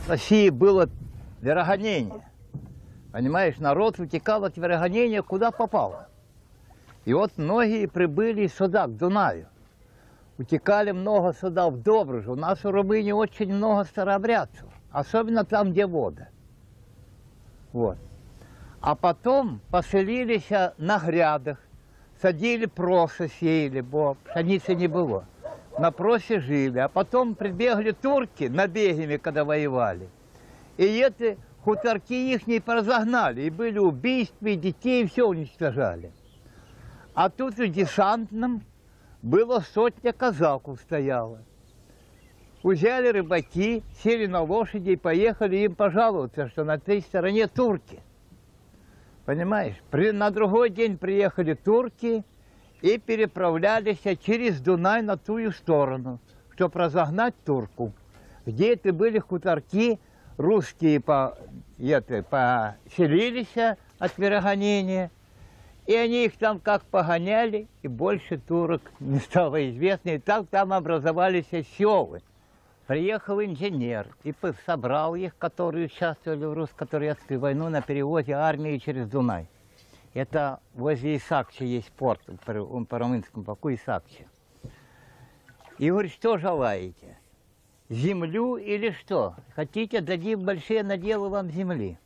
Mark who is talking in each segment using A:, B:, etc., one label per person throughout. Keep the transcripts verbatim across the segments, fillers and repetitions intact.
A: В России было верогонение. Понимаешь, народ утекал от верогонения куда попало. И вот многие прибыли сюда, к Дунаю. Утекали много сюда, в Добружу. У нас в Румынии очень много старообрядцев, особенно там, где вода. Вот. А потом поселились на грядах, садили просы, сеяли, бо пшеницы не было. На просе жили, а потом прибегли турки набегами, когда воевали. И эти хуторки их не разогнали, и были убийства, и детей, и все уничтожали. А тут в десантном было сотня казаков стояло. Взяли рыбаки, сели на лошади и поехали им пожаловаться, что на той стороне турки. Понимаешь? При, на другой день приехали турки и переправлялись через Дунай на ту сторону, чтобы разогнать турку. Где это были хуторки, русские по, это, поселились от верогонения, и они их там как погоняли, и больше турок не стало известно, и так там образовались селы. Приехал инженер и собрал их, которые участвовали в русско-турецкой войне на перевозе армии через Дунай. Это возле Исакчи есть порт, по румынскому боку Исакчи. И говорит, что желаете? Землю или что? Хотите, дадим большие наделы вам земли.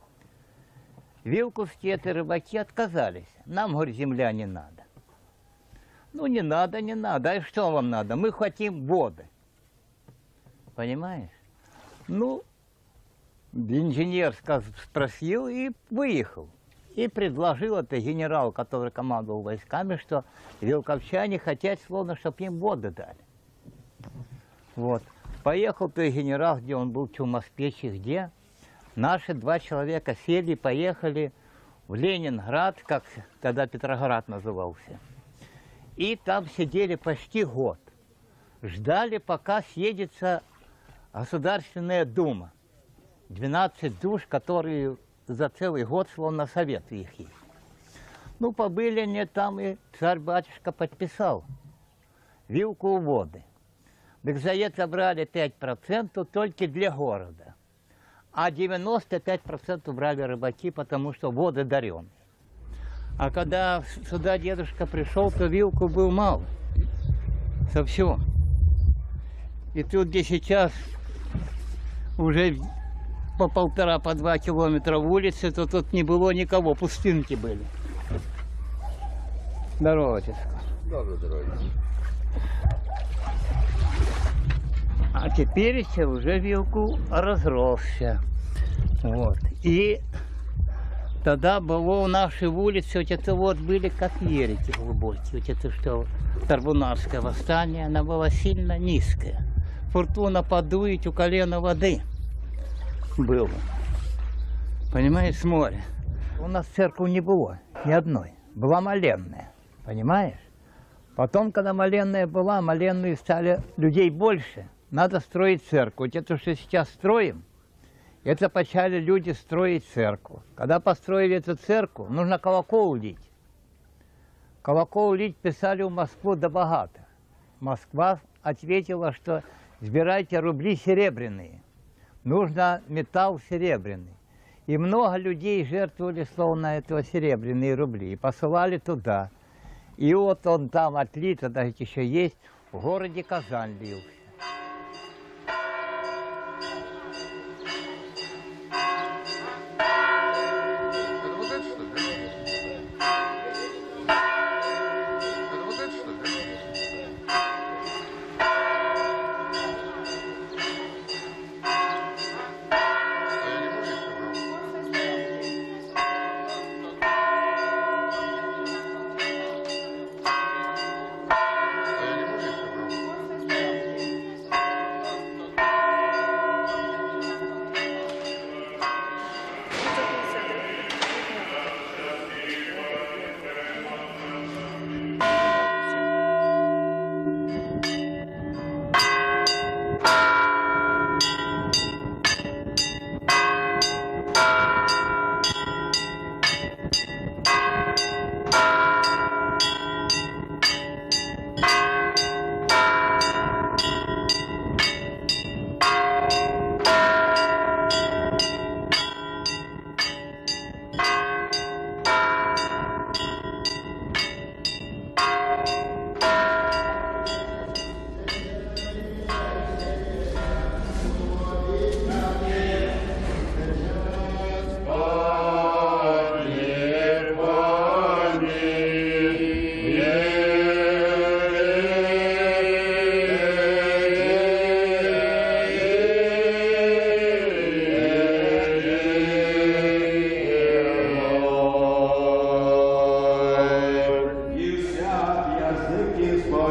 A: Вилковские это рыбаки отказались. Нам, говорит, земля не надо. Ну, не надо, не надо. А что вам надо? Мы хотим воды. Понимаешь? Ну, инженер спросил и выехал. И предложил это генерал, который командовал войсками, что вилковчане хотят, словно, чтобы им воды дали. Вот. Поехал той генерал, где он был, в Чумаспечи, где наши два человека сели, поехали в Ленинград, как тогда Петроград назывался. И там сидели почти год. Ждали, пока съедется Государственная дума. двенадцать душ, которые за целый год словно советы их есть. Ну, побыли они там, и царь-батюшка подписал вилку воды. Так за это брали пять процентов только для города. А девяносто пять процентов брали рыбаки, потому что воды дареные. А когда сюда дедушка пришел, то вилку был мало. Совсем. И тут, где сейчас уже по полтора, по два километра в улице, то тут не было никого, пустынки были. Здорово, отец.
B: Доброе здоровье.
A: А теперь уже вилку разросся. Вот. И тогда было у нашей улицы, вот это вот были как ерики глубокие. Вот это что, Тарбунарское восстание, она была сильно низкая. Фортуна подует, у колена воды было. Понимаешь, с моря. У нас церкви не было, ни одной. Была моленная, понимаешь? Потом, когда моленная была, моленные стали людей больше. Надо строить церковь. Вот это, что сейчас строим, это почали люди строить церковь. Когда построили эту церковь, нужно колокол лить. Колокол лить писали в Москву да богато. Москва ответила, что сбирайте рубли серебряные. Нужно металл серебряный. И много людей жертвовали, словно этого серебряные рубли. И посылали туда. И вот он там отлит, тогда еще есть, в городе Казань лился.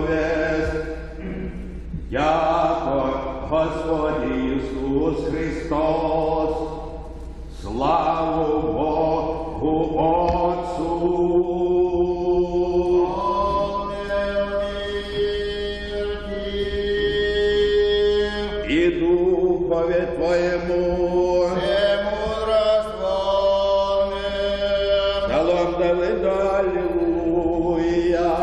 B: благовест, яко Господь Иисус Христос, славу Богу Отцу. И Духове Твоему, Псалом Давида, аллилуйя.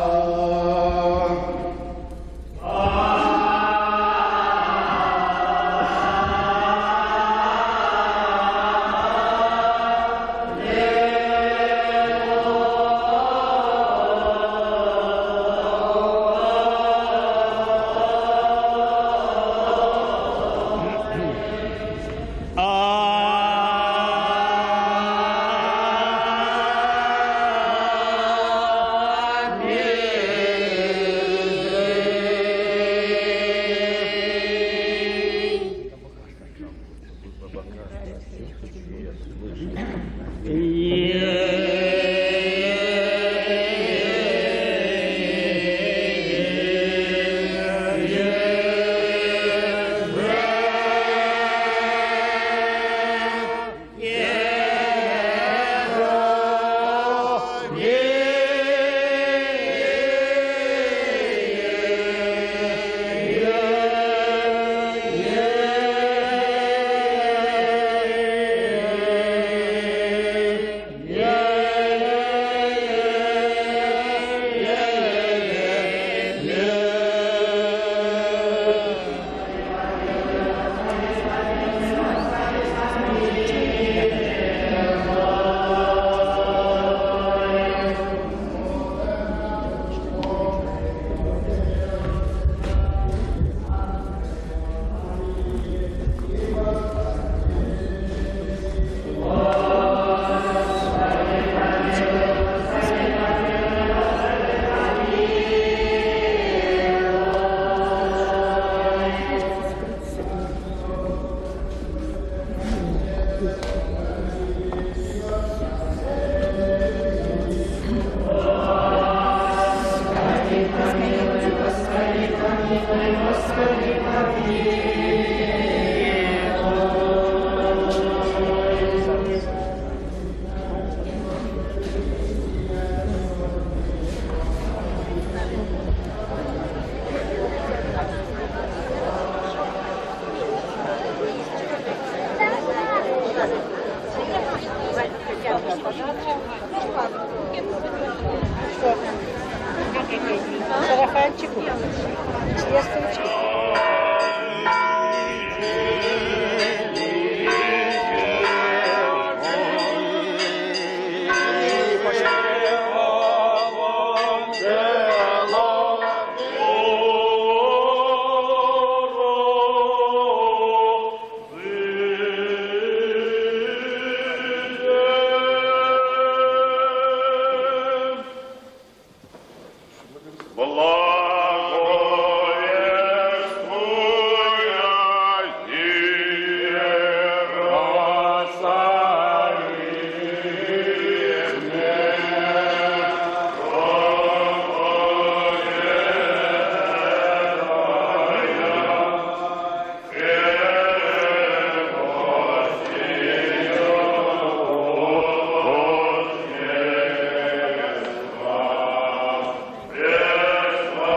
C: Сарафанчику. Свесточку.
B: Yes,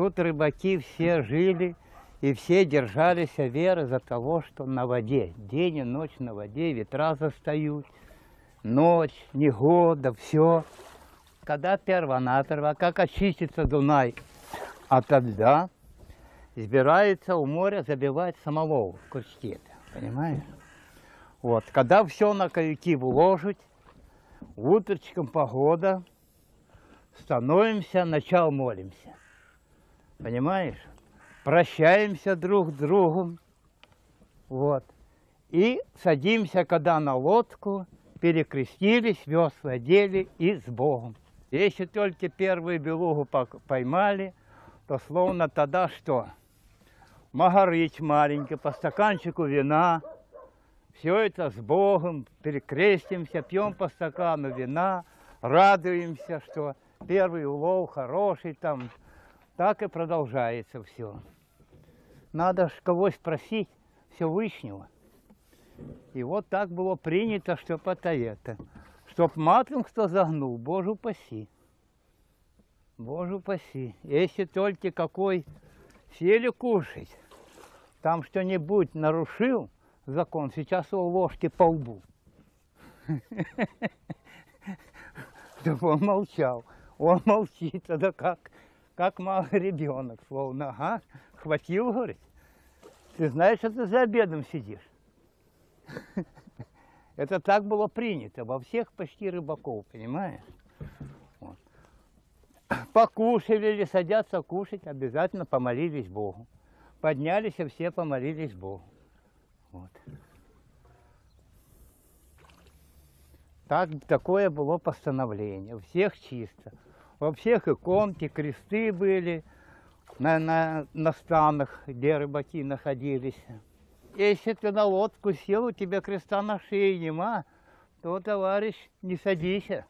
A: тут рыбаки все жили, и все держались веры за того, что на воде. День и ночь на воде, ветра застают, ночь, негода, все. Когда перво-наперво, как очистится Дунай от льда, избирается у моря забивать самолов в крючки, понимаешь? Вот, когда все на каюки вложить, утречком погода, становимся, начал молимся, понимаешь? Прощаемся друг с другом, вот, и садимся, когда на лодку, перекрестились, весла одели и с Богом. Если только первую белугу поймали, то словно тогда что? Магарыч маленький, по стаканчику вина, все это с Богом, перекрестимся, пьем по стакану вина, радуемся, что первый улов хороший там, так и продолжается все. Надо ж кого спросить Всевышнего. И вот так было принято, чтоб это это. Чтоб маткам кто загнул, Боже упаси. Боже упаси. Если только какой сели кушать, там что-нибудь нарушил закон, сейчас его ложки по лбу. Чтобы он молчал. Он молчит, тогда как, как малый ребенок, словно, ага, хватил, говорит. Ты знаешь, что ты за обедом сидишь? Это так было принято во всех почти рыбаков, понимаешь? Вот. Покушали или садятся кушать, обязательно помолились Богу. Поднялись и все помолились Богу. Вот. Так, такое было постановление. У всех чисто. Во всех иконки, кресты были на, на, на станах, где рыбаки находились. Если ты на лодку сел, у тебя креста на шее нема, то, товарищ, не садись.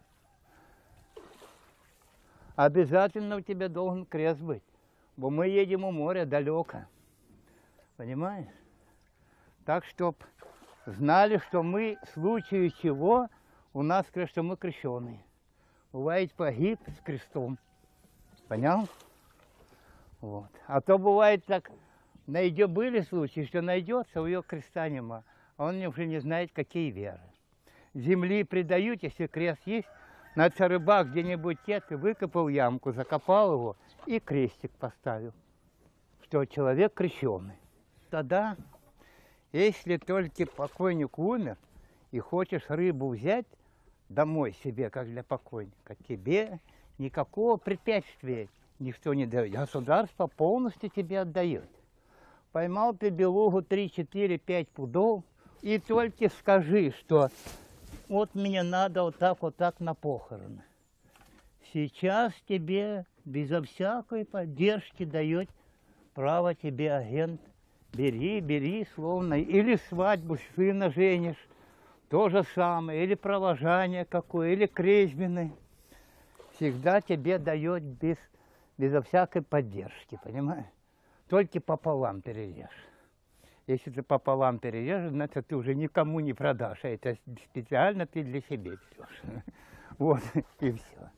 A: Обязательно у тебя должен крест быть, бо мы едем у моря далеко. Понимаешь? Так, чтоб знали, что мы, в случае чего, у нас крест, что мы крещеные. Бывает, погиб с крестом. Понял? Вот. А то бывает так, найдет, были случаи, что найдется, у ее креста нема, а он уже не знает, какие веры. Земли предают, если крест есть, значит, рыбак где-нибудь тет, выкопал ямку, закопал его и крестик поставил, что человек крещеный. Тогда, если только покойник умер, и хочешь рыбу взять домой себе, как для покойника, тебе никакого препятствия никто не дает. Государство полностью тебе отдает. Поймал ты белугу три, четыре, пять пудов, и только скажи, что вот мне надо вот так, вот так на похороны. Сейчас тебе безо всякой поддержки дает право тебе агент. Бери, бери, словно, или свадьбу сына женишь, то же самое, или провожание какое, или крестбины. Всегда тебе дает без, безо всякой поддержки, понимаешь? Только пополам перережь. Если ты пополам перережешь, значит, ты уже никому не продашь, а это специально ты для себя берешь. Вот, и все.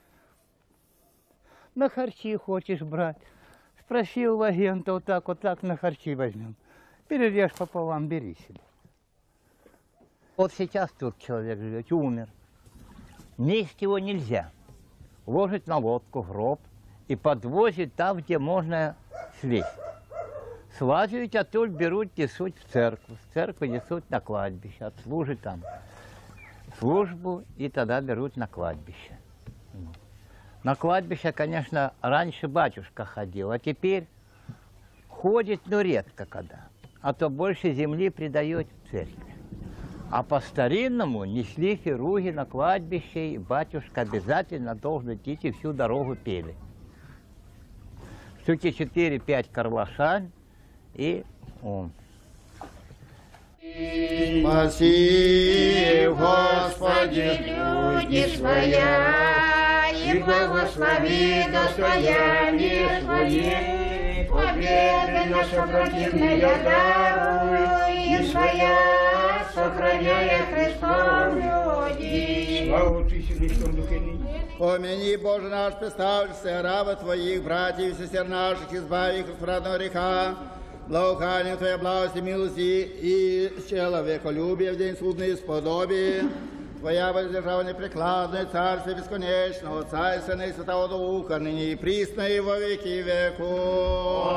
A: На харчи хочешь брать, спроси у агента, вот так, вот так на харчи возьмем. Перережь пополам, бери себе. Вот сейчас тут человек живет, умер. Нести его нельзя. Ложить на лодку, в гроб и подвозить там, где можно слезть. Слазят, а тут берут, несут в церковь. В церковь несут на кладбище, отслужат там службу и тогда берут на кладбище. На кладбище, конечно, раньше батюшка ходил, а теперь ходит, но редко когда. А то больше земли придает церкви. А по-старинному несли фируги на кладбище, и батюшка обязательно должен идти и всю дорогу пели. Штуки четыре-пять карлашань и он.
B: Спаси, Господи, люди своя, и благослови достояние свое, победы наши противные даруй, и своя, сохраняя Христом люди. Слава Отцу и Сыну и Святому Духу, и ныне.
D: Помяни, Боже наш, представься, раба Твоих, братьев и сестер наших, избави их от смрадного греха, благоуханием Твоей благости, милости и человеколюбия в день судный сподобие. Твоя воздержава непрекладное Царствие бесконечного, Отца и Сына и Святого Духа, ныне и присно и во веки веков.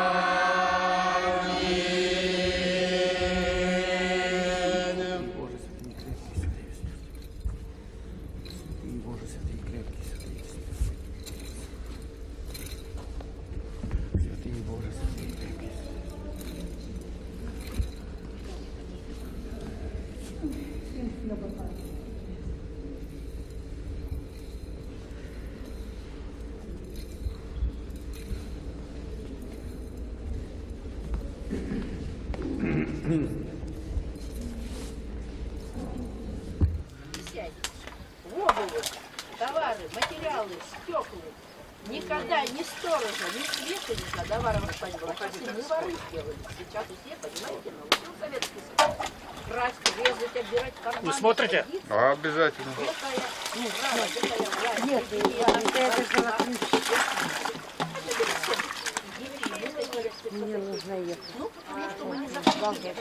E: Воду, товары, материалы, стекла. Никогда ни сторожа, ни светильника до вара восстания было. Сейчас и мы воры сделали. Сейчас все, понимаете, научил Советский Союз. Красть, резать, отбирать карманы.
F: Вы смотрите?
G: А, обязательно.
E: Этая, ну, власть, этая власть.
C: Нет, это же мне нужно ехать.
E: Ну, потому что мы не заходили.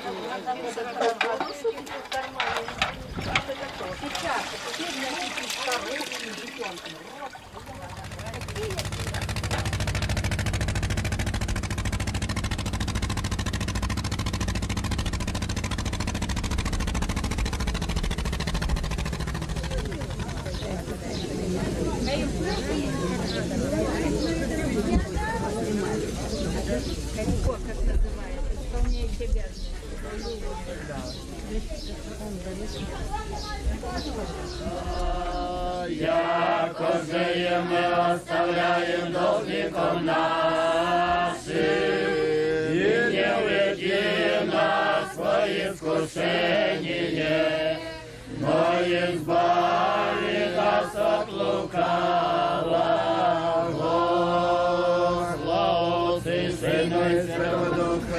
E: Сейчас, теперь я не старухи и детенками.
B: Яко же мы оставляем должником нашим, и не введи нас во искушение, но избави нас от лукавого. Слава Отцу и Сыну и Святому Духу.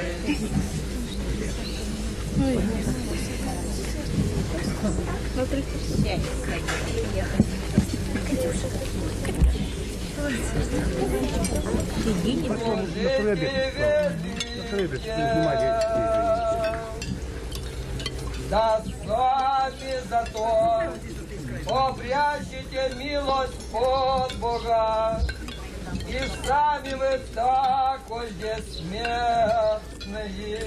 H: Да с вами зато обрящите милость от Бога, и сами вы такой здесь смертные.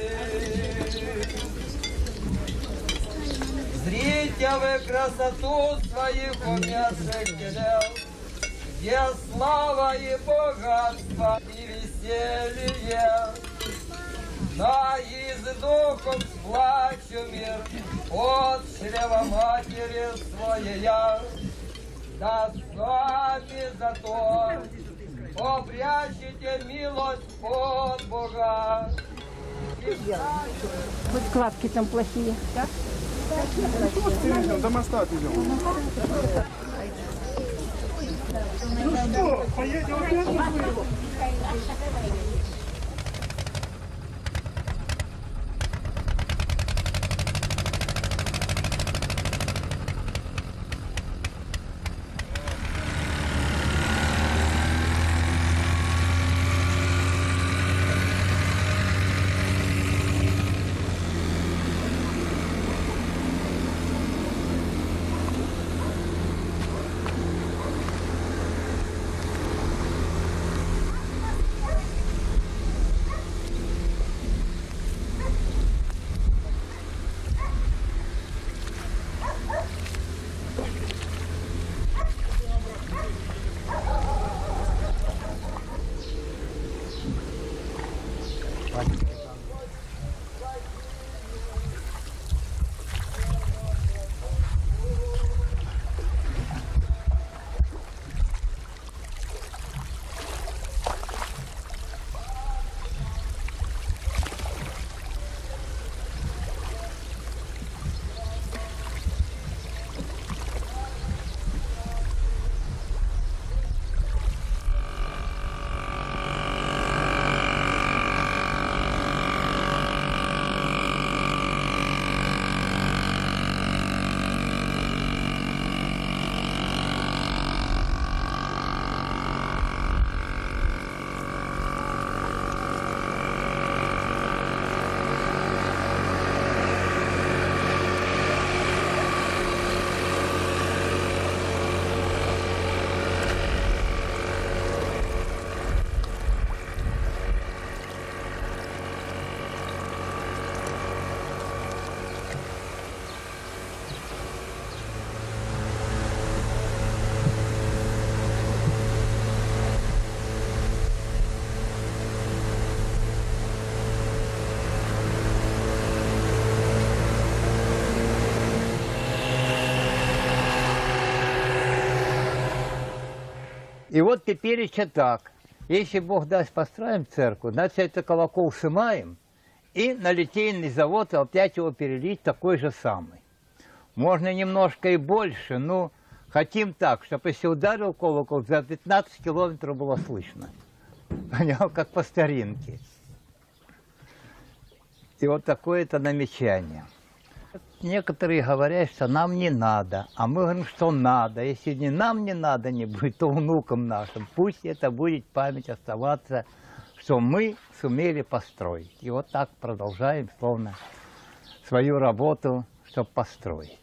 H: Зрите вы красоту своих умерших телел, где слава и богатство и веселье. Да из духом сплачу мир от чрева матери своей. Да с вами зато обрящите милость от Бога.
C: Хоть складки там плохие. Да?
G: До моста отвезем.
B: Ну что, поедем опять?
A: И вот теперь еще так. Если Бог даст, построим церковь, значит, это колокол сымаем, и на литейный завод опять его перелить такой же самый. Можно немножко и больше, но хотим так, чтобы если ударил колокол, за пятнадцать километров было слышно. Понял, как по старинке. И вот такое-то намечание. Некоторые говорят, что нам не надо, а мы говорим, что надо. Если не нам не надо не будет, то внукам нашим. Пусть это будет память оставаться, что мы сумели построить. И вот так продолжаем, словно, свою работу, чтобы построить.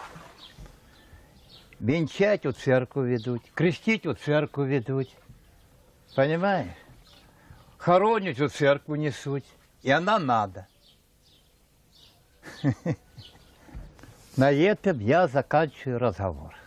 A: Венчать у церкви ведут, крестить у церкви ведут. Понимаешь? Хоронить у церкви несут. И она надо. На этом я заканчиваю разговор.